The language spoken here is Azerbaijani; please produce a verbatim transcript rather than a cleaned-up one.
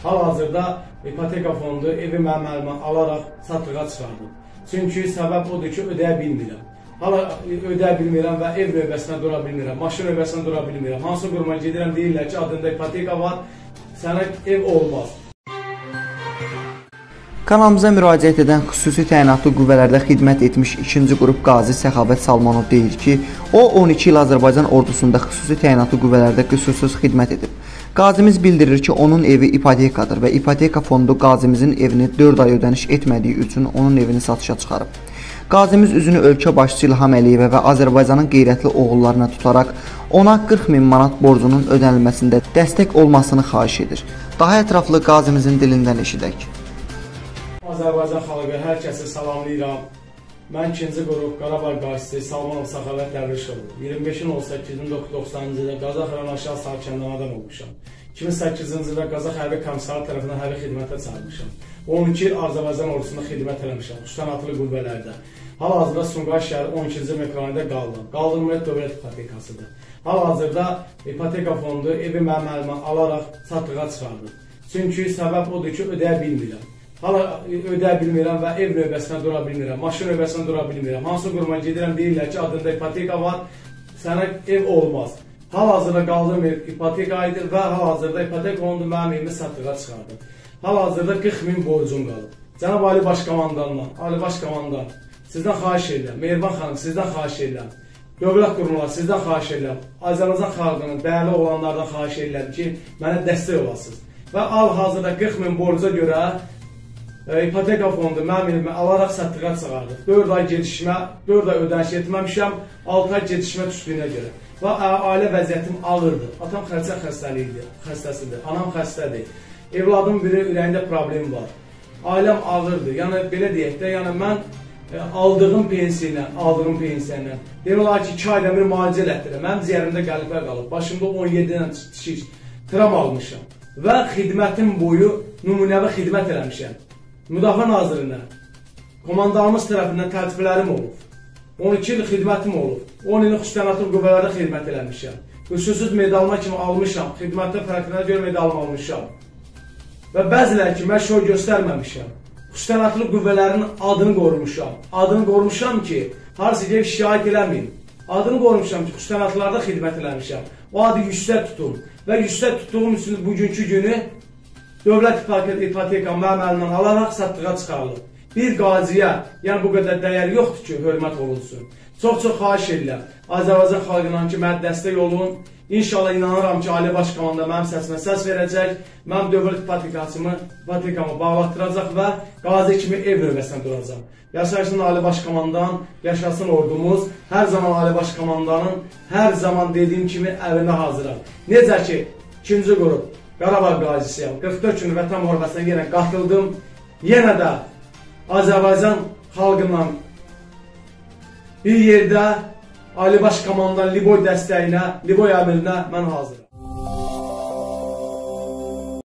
Hal-hazırda ipoteka fondu evi mənim əlimə alaraq satılığa çıxardım. Çünki səbəb odur ki, ödəyə bilmirəm. Hala ödəyə bilmirəm və ev növbəsində dura bilmirəm, maşın növbəsində dura bilmirəm. Hansı quruma gedirəm, deyirlər ki, adında ipoteka var, sənə ev olmaz. Kanalımıza müraciət edən xüsusi təyinatlı qüvvələrdə xidmət etmiş ikinci qrup qazi Səxavət Salmanov deyir ki, o on iki il Azərbaycan ordusunda xüsusi təyinatlı qüvvələrdə qüsursuz xidmət edib. Qazimiz bildirir ki, onun evi ipotekadır və ipoteka fondu qazimizin evini dörd ay ödəniş etmədiyi üçün onun evini satışa çıxarıb. Qazimiz üzünü ölkə başçısı İlham Əliyevə və Azərbaycanın qeyrətli oğullarına tutaraq ona qırx min manat borcunun ödənilməsində dəstək olmasını xahiş edir. Daha ətraflı qazimizin dilindən eşidək. Azərbaycan xalqı, hər kəsi salamlayıram. Mən ikinci qrup Qarabağ qazisi Salmanov Səxavət Dəvrişoğlu. iyirmi beş on səkkiz min doqquz yüz doxsanıncı ildə Qazax rayon aşağı sakindən adam olmuşam. iki min səkkizinci ildə Qazax hərbi komissarı tərəfindən hərbi xidmətə çağırmışam. on iki il Azərbaycan ordusunda xidmət eləmişəm, xüsusən qüvvələrdə. Hal-hazırda Sumqayıt şəhəri on ikinci mikroyonda qaldım. Qaldırmaya dövlət ipotekasıdır. Hal-hazırda ipoteka fondu evi mənim əlimə alaraq satılığa çıxardım. Çünki səbəb odur ki, ödəyə bilmirəm. Hala ödəyə bilmirəm və ev növbəsində dura bilmirəm, maşın növbəsində dura bilmirəm. Hansı quruma gedirəm, deyirlər ki, adında ipoteka var, sənə ev olmaz. Hal-hazırda qaldığım ev ipoteka idi və hal-hazırda ipoteka fondu mənim evimi satılığa çıxardım. Hal-hazırda qırx min borcum qalıb. Cənab Ali Başkomandandan, Ali Başkomandan, sizdən xahiş edirəm, Mehriban xanım, sizdən xahiş edirəm, dövlət qurumları sizdən xahiş edirəm, Azərbaycan xalqının dəyərli olanlardan xahiş edirəm ki, mənə dəstək olasınız. Və hal-hazırda qırx min borca görə ipoteka fondu mənim evimi alaraq satılığa çıxardı. dörd ay gedişmə, dörd ay ödəniş etməmişəm, altı ay gedişmə düşdüyünə görə. Və ailə vəziyyətim ağırdır. Atam xərçəng xəstəliyidir, xəstəsidir, anam xəstədir. Evladım biri ürəyində problem var. Ailəm ağırdır. Yəni belə deyək də, yəni mən e, aldığım pensiya ilə, aldığım pensiya ilə demək olar ki, iki ayda bir müalicə elətdirəm. Mənim ciyərimdə qəlpə qalıb. Başımda on yeddi dənə şiş tram almışam və xidmətim boyu nümunəvi xidmət eləmişəm. Müdafiə Nazirinə komandanımız tərəfindən təltiflərim olub. on iki il xidmətim olub. on ilin xüsusi qüvvələrdə xidmət eləmişəm. Qüsursuz medalına kimi almışam. Xidmətdə fərqinə görə medalımı almışam. Və bəzilər ki, mən şov göstərməmişəm. Xüsusi qüvvələrin adını qorumuşam. Adını qorumuşam ki, harası gəlib şikayət eləməyim. Adını qorumuşam ki, xüsusi xidmət eləmişəm. O adı yüksək tutum. Və yüksək tutduğum üçün bugünkü günü dövlət ipoteka mənim əlimdən alaraq satılığa çıxarılıb. Bir qaziyə, yəni bu qədər dəyər yoxdur ki, hörmət olunsun. Çox-çox xahiş edirəm. Azərbaycan xalqından ki, mənə dəstək olun. İnşallah inanıram ki, Ali Başkomanda mənim səsimə səs verəcək. Mənim dövlət ipotekasımı, ipotekamı bağlatdıracaq və qazi kimi ev növbəsində duracaq. Yaşasın Ali Başkomandan, yaşasın ordumuz. Hər zaman Ali Başkomandanın, hər zaman dediyim kimi əlinə hazıram. Necə ki, ikinci qrup Qarabağ qazisiyəm. qırx dörd gün vətən müharibəsinə yenə qatıldım. Yenə də Azərbaycan xalqından bir yerdə Ali Başkomandan Liboy dəstəyinə, Liboy əmrinə mən hazıram.